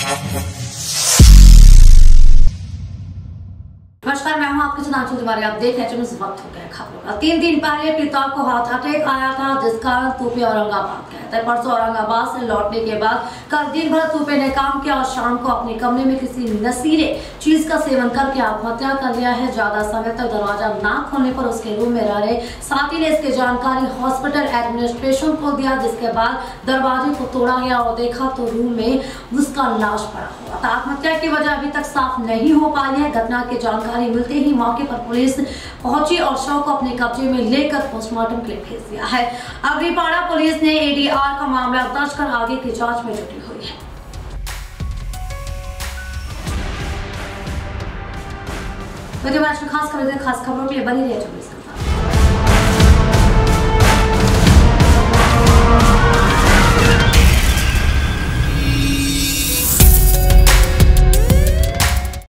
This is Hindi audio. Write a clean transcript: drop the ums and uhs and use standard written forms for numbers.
नमस्कार, मैं हूं आपके साथ तुम्हारे आप देख रहे हैं इस वक्त हो गया खबरों का। 3 दिन पहले पिता को हार्ट अटैक आया था, जिसका तूपे औरंगाबाद गए थे। परसों औरंगाबाद से लौटने के बाद कल दिन भर तूपे ने काम किया और शाम को अपने कमरे में किसी नशीले चीज का सेवन करके आत्महत्या कर लिया है। ज्यादा समय तक दरवाजा ना खोलने पर उसके रूम में रह रहे साथी ने इसकी जानकारी हॉस्पिटल एडमिनिस्ट्रेशन को दिया, जिसके बाद दरवाजे को तोड़ा गया और देखा तो रूम में उसका लाश पड़ा हुआ था। आत्महत्या की वजह अभी तक साफ नहीं हो पाई है। घटना की जानकारी मिलते ही मौके पर पुलिस पहुंची और शव को अपने कब्जे में लेकर पोस्टमार्टम के लिए भेज दिया है। अब रिपाड़ा पुलिस ने एडीआर का मामला दर्ज कर आगे की जांच में जुटी हुई है। खास खबरों के लिए बनी रहिए।